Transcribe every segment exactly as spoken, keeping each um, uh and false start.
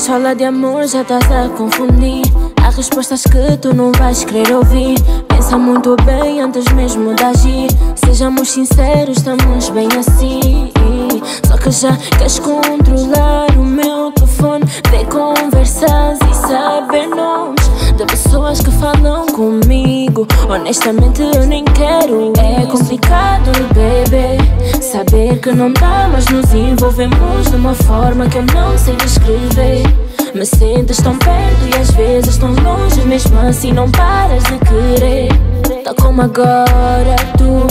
fala de amor já estás a confundir. Há respostas que tu não vais querer ouvir. Pensa muito bem antes mesmo de agir. Sejamos sinceros, estamos bem assim. Só que já queres controlar o meu telefone, ver conversas e saber nomes de pessoas que falam comigo. Honestamente eu nem quero. É complicado, bebê, saber que não dá, mas nos envolvemos de uma forma que eu não sei descrever. Me sentes tão perto e às vezes tão longe, mesmo assim não paras de querer. Tal como agora tu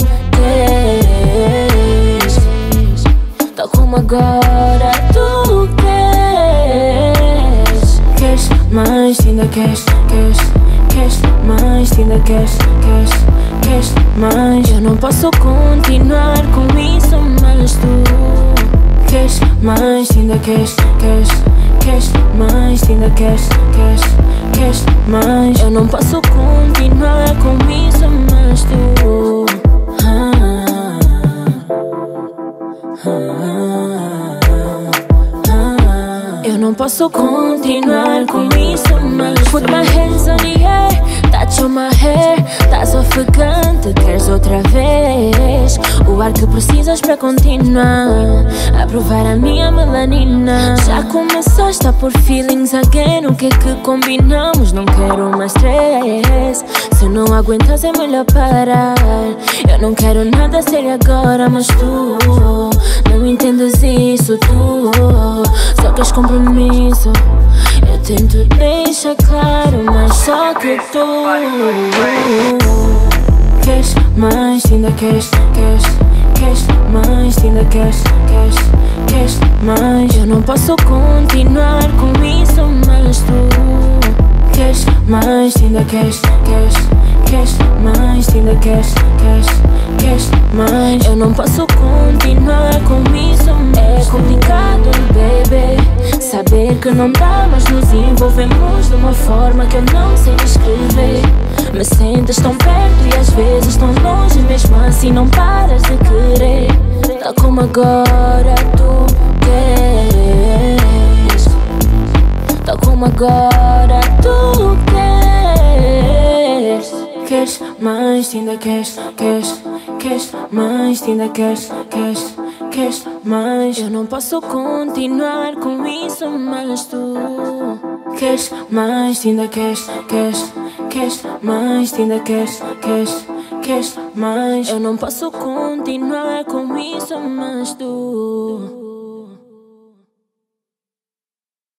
queres, tal como agora tu queres. Queres mais, ainda queres, queres, queres mais, ainda queres, queres, queres mais. Eu não posso continuar com isso, mas tu queres mais, ainda queres, queres, queres mais, ainda queres, queres, queres mais. Eu não posso continuar com isso, mas tu ah, ah, ah. Eu não posso continuar com isso, mas put my hands on the air, touch on my hair. Estás ofegante, queres outra vez o ar que precisas para continuar a provar a minha melanina. Já começaste a pôr feelings again. O que é que combinamos? Não quero mais stress. Se não aguentas é melhor parar. Eu não quero nada sério agora, mas tu não entendes isso. Tu só queres compromisso. Eu tento deixar claro, mas só que tu queres mais, ainda queres, queres, queres mais, ainda queres, queres, queres mais. Eu não posso continuar com isso, mas tu queres mais, ainda queres, queres, queres mais, ainda queres, queres, queres mais. Eu não posso continuar com isso. É complicado, bebê, saber que não dá, mas nos envolvemos de uma forma que eu não sei descrever. Me sentes tão perto e às vezes tão longe, mesmo assim não paras de querer. Tal como agora tu queres, tal como agora tu queres. Queres mais, ainda queres, queres, queres mais, ainda queres, queres, queres mais. Eu não posso continuar com isso, mas tu queres mais, ainda queres, queres, queres mais, ainda queres, queres, queres mais. Eu não posso continuar com isso, mas tu